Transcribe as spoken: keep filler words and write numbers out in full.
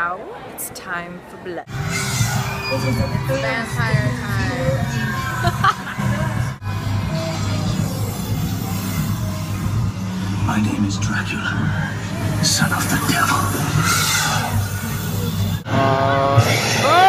now it's time for blood. It's vampire time. My name is Dracula, son of the devil. Oh!